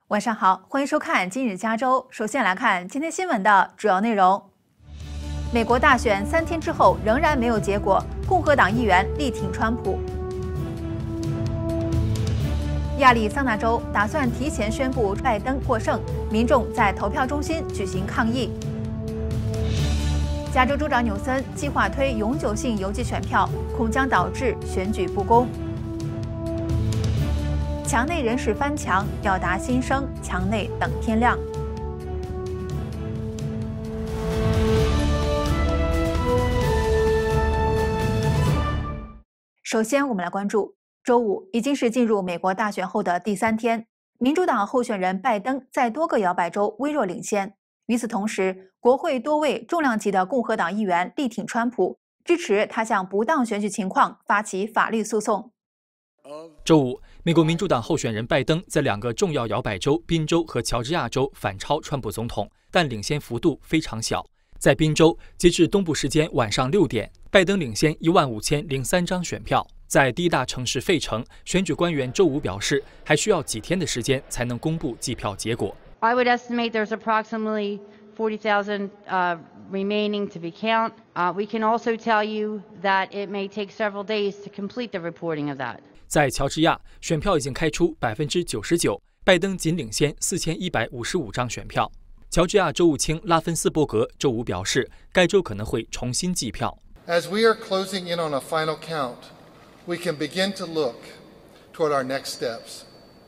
晚上好，欢迎收看今日加州。首先来看今天新闻的主要内容。美国大选3天之后仍然没有结果，共和党议员力挺川普。亚利桑那州打算提前宣布拜登获胜，民众在投票中心举行抗议。加州州长纽森计划推永久性邮寄选票，恐将导致选举不公。墙内人士翻墙，表达心声，墙内等天亮。首先，我们来关注周五已经是进入美国大选后的第3天，民主党候选人拜登在多个摇摆州微弱领先。与此同时，国会多位重量级的共和党议员力挺川普，支持他向不当选举情况发起法律诉讼。 周五，美国民主党候选人拜登在2个重要摇摆州宾州和乔治亚州反超川普总统，但领先幅度非常小。在宾州，截至东部时间晚上6点，拜登领先15003张选票。在第一大城市费城，选举官员周五表示，还需要几天的时间才能公布计票结果。 I would estimate there's approximately 40,000 remaining to be counted. We can also tell you that it may take several days to complete the reporting of that. 在乔治亚，选票已经开出99%，拜登仅领先4155张选票。乔治亚州务卿拉芬斯伯格周五表示，该州可能会重新计票。 As we are closing in on a final count, we can begin to look toward our next steps.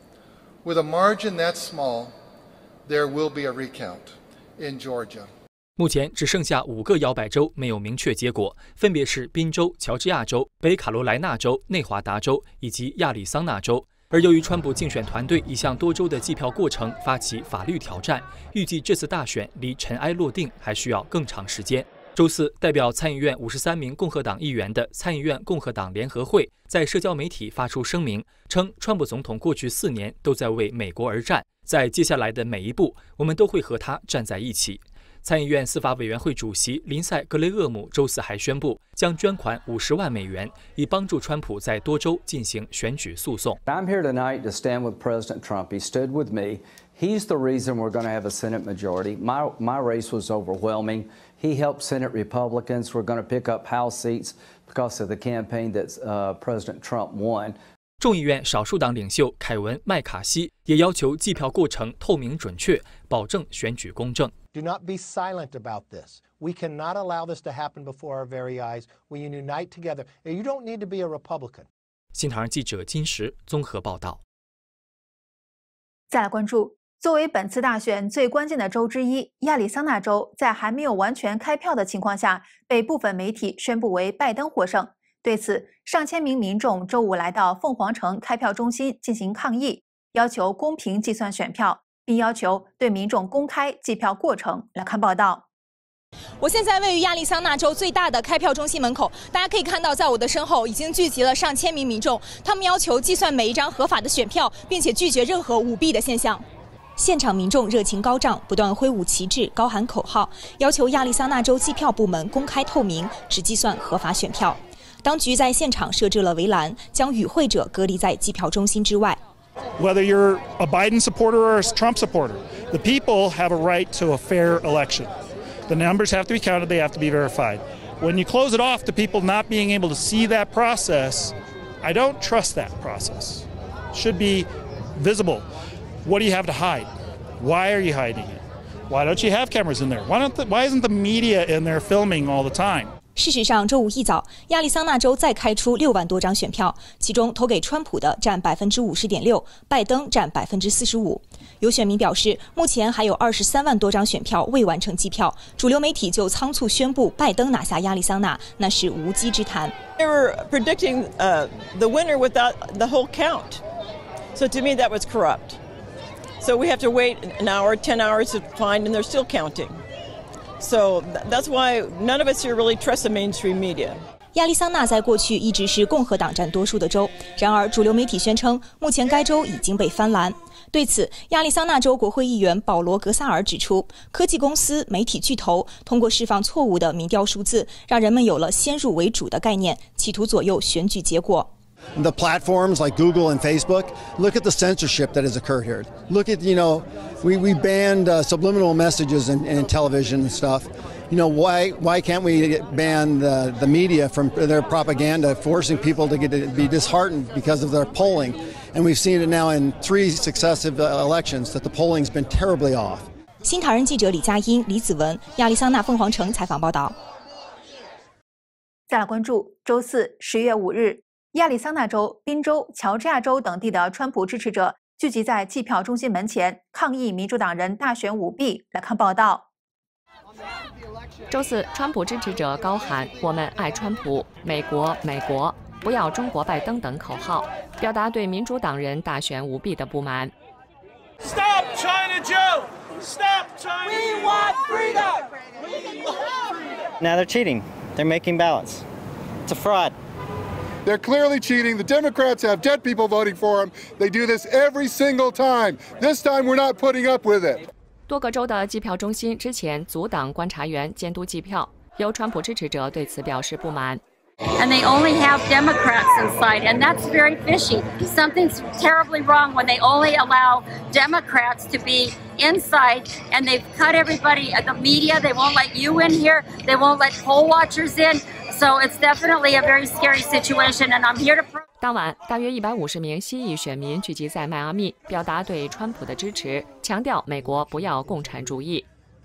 With a margin that small, there will be a recount in Georgia. 目前只剩下5个摇摆州没有明确结果，分别是宾州、乔治亚州、北卡罗来纳州、内华达州以及亚利桑那州。而由于川普竞选团队已向多州的计票过程发起法律挑战，预计这次大选离尘埃落定还需要更长时间。周四，代表参议院53名共和党议员的参议院共和党联合会在社交媒体发出声明，称川普总统过去4年都在为美国而战，在接下来的每一步，我们都会和他站在一起。参议院司法委员会主席林赛·格雷厄姆周四还宣布，将捐款50万美元，以帮助川普在多州进行选举诉讼。 I'm here tonight to stand with President Trump. He stood with me. He's the reason we're going to have a Senate majority. My race was overwhelming. He helped Senate Republicans. We're going to pick up House seats because of the campaign that President Trump won. 众议院少数党领袖凯文·麦卡锡也要求计票过程透明准确，保证选举公正。 Do not be silent about this. We cannot allow this to happen before our very eyes. We unite together. You don't need to be a Republican. 新唐人记者金石综合报道。 再来关注，作为本次大选最关键的州之一，亚利桑那州在还没有完全开票的情况下，被部分媒体宣布为拜登获胜。对此，上千名民众周五来到凤凰城开票中心进行抗议，要求公平计算选票，并要求对民众公开计票过程。来看报道。 我现在位于亚利桑那州最大的开票中心门口，大家可以看到，在我的身后已经聚集了上千名民众，他们要求计算每一张合法的选票，并且拒绝任何舞弊的现象。现场民众热情高涨，不断挥舞旗帜，高喊口号，要求亚利桑那州计票部门公开透明，只计算合法选票。当局在现场设置了围栏，将与会者隔离在计票中心之外。 Whether you're a Biden supporter or a Trump supporter, the people have a right to a fair election. The numbers have to be counted, they have to be verified. When you close it off to people not being able to see that process, I don't trust that process. It should be visible. What do you have to hide? Why are you hiding it? Why don't you have cameras in there? Why isn't the media in there filming all the time? 事实上，周五一早，亚利桑那州再开出6万多张选票，其中投给川普的占50.6%，拜登占45%。有选民表示，目前还有23万多张选票未完成计票，主流媒体就仓促宣布拜登拿下亚利桑那，那是无稽之谈。 They were predicting the winner without the whole count, so to me that was corrupt. So we have to wait an hour, 10 hours to find, and they're still counting.So that's why none of us here really trust the mainstream media. 亚利桑那在过去一直是共和党占多数的州，然而主流媒体宣称，目前该州已经被翻蓝。对此，亚利桑那州国会议员保罗·格萨尔指出，科技公司、媒体巨头通过释放错误的民调数字，让人们有了先入为主的概念，企图左右选举结果。 The platforms like Google and Facebook, look at the censorship that has occurred here. Look at, we banned subliminal messages in television and stuff. Why can't we ban the media from their propaganda, forcing people to be disheartened because of their polling? And we've seen it now in 3 successive elections that the polling's been terribly off. 新唐人记者李佳音、李子文，亚利桑那凤凰城采访报道。 再来关注周四10月5日，亚利桑那州、宾州、乔治亚州等地的川普支持者聚集在计票中心门前，抗议民主党人大选舞弊。来看报道。 周四，川普支持者高喊“我们爱川普，美国，美国，不要中国拜登”等口号，表达对民主党人大选舞弊的不满。 Stop China Joe! Stop China! We want freedom! We want freedom! Now they're cheating. They're making ballots. It's a fraud. They're clearly cheating. The Democrats have dead people voting for them. They do this every single time. This time we're not putting up with it. 多个州的计票中心之前阻挡观察员监督计票，有川普支持者对此表示不满。 And they only have Democrats inside, and that's very fishy. Something's terribly wrong when they only allow Democrats to be inside, and they've cut everybody, the media, they won't let you in here, they won't let poll watchers in, so it's definitely a very scary situation, and I'm here to prove. 当晚，大约150名西裔选民聚集在迈阿密，表达对川普的支持，强调美国不要共产主义。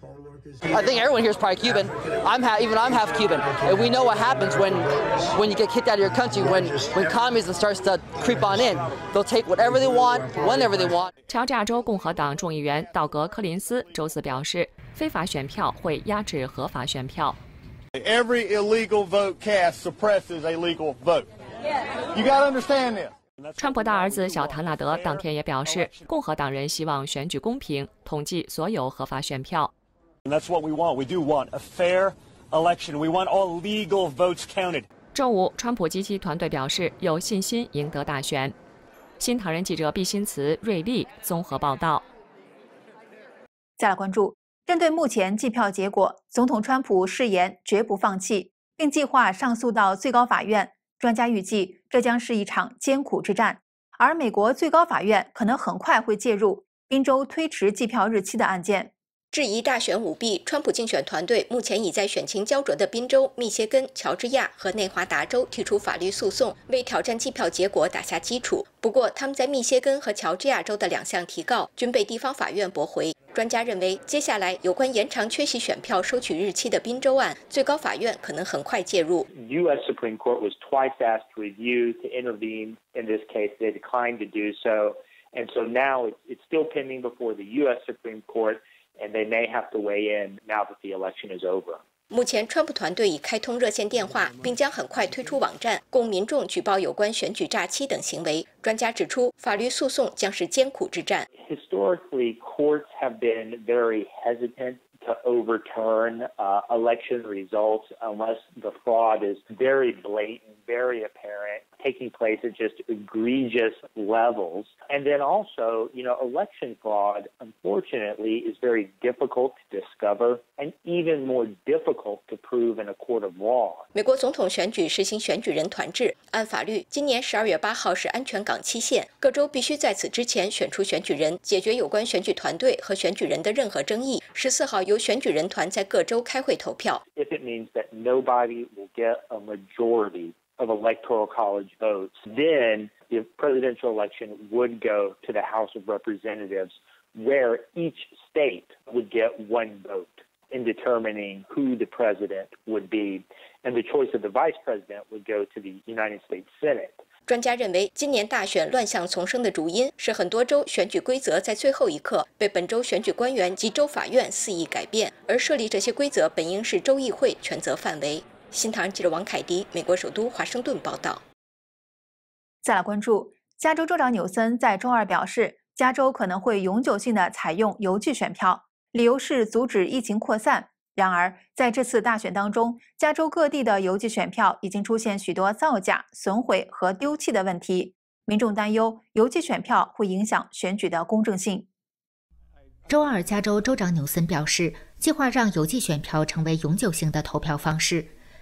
I think everyone here is probably Cuban. I'm half Cuban, and we know what happens when you get kicked out of your country. When communism starts to creep on in, they'll take whatever they want, whenever they want. 乔治亚州共和党众议员道格·柯林斯周四表示，非法选票会压制合法选票。 Every illegal vote cast suppresses a legal vote. You got to understand this. 川普大儿子小唐纳德当天也表示，共和党人希望选举公平，统计所有合法选票。 And that's what we want. We do want a fair election. We want all legal votes counted. 周五，川普及其团队表示有信心赢得大选。新唐人记者毕新慈、瑞丽综合报道。 再来关注，针对目前计票结果，总统川普誓言绝不放弃，并计划上诉到最高法院。专家预计，这将是一场艰苦之战，而美国最高法院可能很快会介入宾州推迟计票日期的案件。 质疑大选舞弊，川普竞选团队目前已在选情焦灼的宾州、密歇根、乔治亚和内华达州提出法律诉讼，为挑战计票结果打下基础。不过，他们在密歇根和乔治亚州的2项提告均被地方法院驳回。专家认为，接下来有关延长缺席选票收取日期的宾州案，最高法院可能很快介入。 U.S. Supreme Court was twice asked to review, to intervene in this case. They declined to do so, and so now it's still pending before the U.S. Supreme Court.And they may have to weigh in now that the election is over. 目前，川普团队已开通热线电话，并将很快推出网站，供民众举报有关选举诈欺等行为。专家指出，法律诉讼将是艰苦之战。 Historically, courts have been very hesitant to overturn election results unless the fraud is very blatant, very apparent, taking place at just egregious levels. And then also, election fraud, unfortunately, is very difficult to discover and even more difficult to prove in a court of law. 美国总统选举实行选举人团制，按法律，今年12月8号是安全港期限，各州必须在此之前选出选举人，解决有关选举团队和选举人的任何争议。14号由选举人团在各州开会投票。 If it means that nobody will get a majority of electoral college votes, then the presidential election would go to the House of Representatives, where each state would get one vote in determining who the president would be, and the choice of the vice president would go to the United States Senate. 专家认为，今年大选乱象丛生的主因是很多州选举规则在最后一刻被本州选举官员及州法院肆意改变，而设立这些规则本应是州议会权责范围。新唐人记者王凯迪，美国首都华盛顿报道。 再来关注，加州州长纽森在周二表示，加州可能会永久性的采用邮寄选票，理由是阻止疫情扩散。然而，在这次大选当中，加州各地的邮寄选票已经出现许多造假、损毁和丢弃的问题，民众担忧邮寄选票会影响选举的公正性。 周二，加州州长纽森表示，计划让邮寄选票成为永久性的投票方式。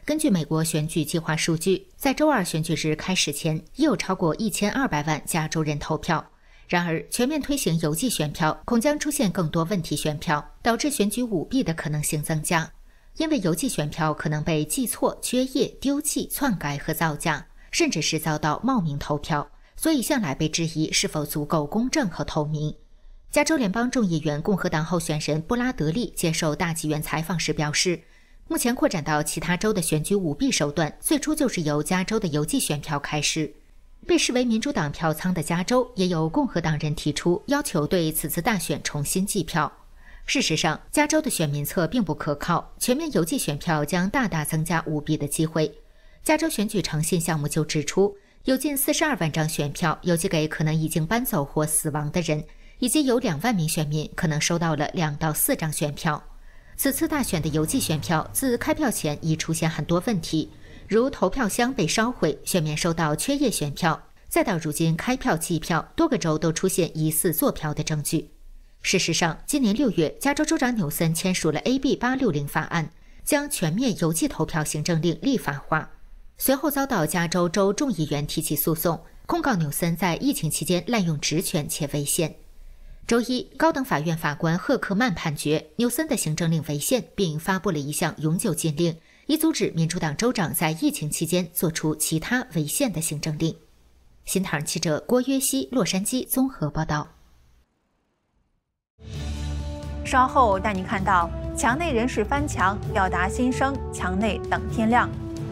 根据美国选举计划数据，在周二选举日开始前，已有超过1200万加州人投票。然而，全面推行邮寄选票恐将出现更多问题选票，导致选举舞弊的可能性增加。因为邮寄选票可能被记错、缺页、丢弃、篡改和造假，甚至是遭到冒名投票，所以向来被质疑是否足够公正和透明。加州联邦众议员共和党候选人布拉德利接受大纪元采访时表示，目前扩展到其他州的选举舞弊手段，最初就是由加州的邮寄选票开始。被视为民主党票仓的加州，也有共和党人提出要求对此次大选重新计票。事实上，加州的选民册并不可靠，全面邮寄选票将大大增加舞弊的机会。加州选举诚信项目就指出，有近42万张选票邮寄给可能已经搬走或死亡的人，以及有2万名选民可能收到了2到4张选票。此次大选的邮寄选票自开票前已出现很多问题，如投票箱被烧毁、选民收到缺页选票，再到如今开票计票，多个州都出现疑似作票的证据。事实上，今年6月，加州州长纽森签署了 AB 860法案，将全面邮寄投票行政令立法化。随后遭到加州州众议员提起诉讼，控告纽森在疫情期间滥用职权且违宪。周一，高等法院法官赫克曼判决纽森的行政令违宪，并发布了一项永久禁令，以阻止民主党州长在疫情期间做出其他违宪的行政令。新唐人记者郭约西，洛杉矶综合报道。 稍后带你看到墙内人士翻墙表达心声，墙内等天亮。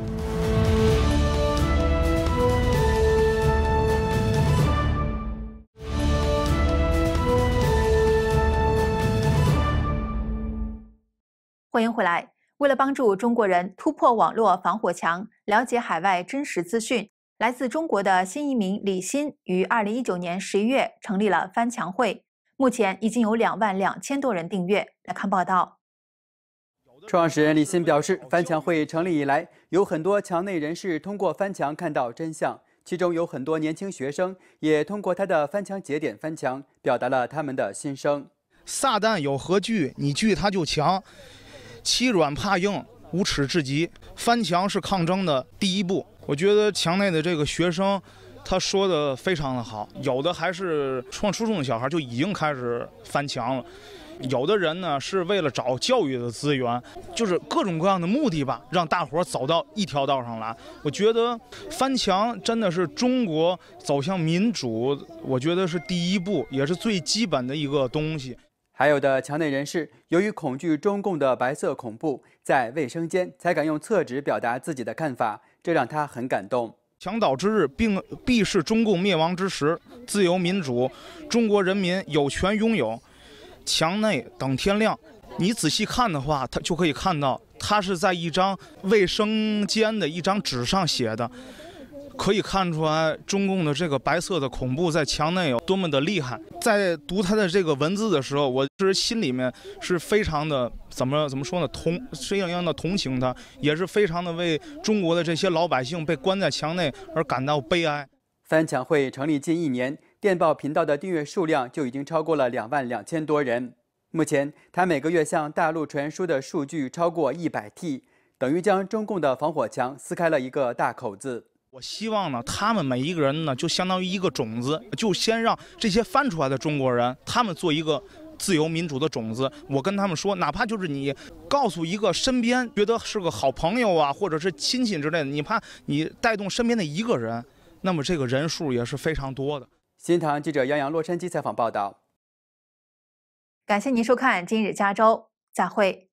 欢迎回来。为了帮助中国人突破网络防火墙，了解海外真实资讯，来自中国的新移民李欣于2019年11月成立了翻墙会，目前已经有2万2千多人订阅。来看报道。 创始人李欣表示，翻墙会成立以来，有很多墙内人士通过翻墙看到真相，其中有很多年轻学生也通过他的翻墙节点翻墙，表达了他们的心声。 撒旦有何惧？你惧他就强。欺软怕硬，无耻至极。翻墙是抗争的第一步。我觉得墙内的这个学生，他说的非常的好，有的还是上初中的小孩就已经开始翻墙了。有的人呢是为了找教育的资源，就是各种各样的目的吧，让大伙走到一条道上来。我觉得翻墙真的是中国走向民主，我觉得是第一步，也是最基本的一个东西。 还有的墙内人士由于恐惧中共的白色恐怖，在卫生间才敢用厕纸表达自己的看法，这让他很感动。 墙倒之日，必是中共灭亡之时。自由民主，中国人民有权拥有。墙内等天亮。你仔细看的话，他就可以看到，它是在一张卫生间的一张纸上写的。可以看出来，中共的这个白色的恐怖在墙内有多么的厉害。在读他的这个文字的时候，我是心里面是非常的怎么说呢？这样的同情他，也是非常的为中国的这些老百姓被关在墙内而感到悲哀。 翻墙会成立近1年，电报频道的订阅数量就已经超过了2万2千多人。目前，他每个月向大陆传输的数据超过100T， 等于将中共的防火墙撕开了一个大口子。 我希望呢，他们每一个人呢，就相当于一个种子，就先让这些翻出来的中国人，他们做一个自由民主的种子。我跟他们说，哪怕就是你告诉一个身边觉得是个好朋友啊，或者是亲戚之类的，你怕你带动身边的一个人，那么这个人数也是非常多的。 新唐记者杨洋洛杉矶采访报道。 感谢您收看今日加州，再会。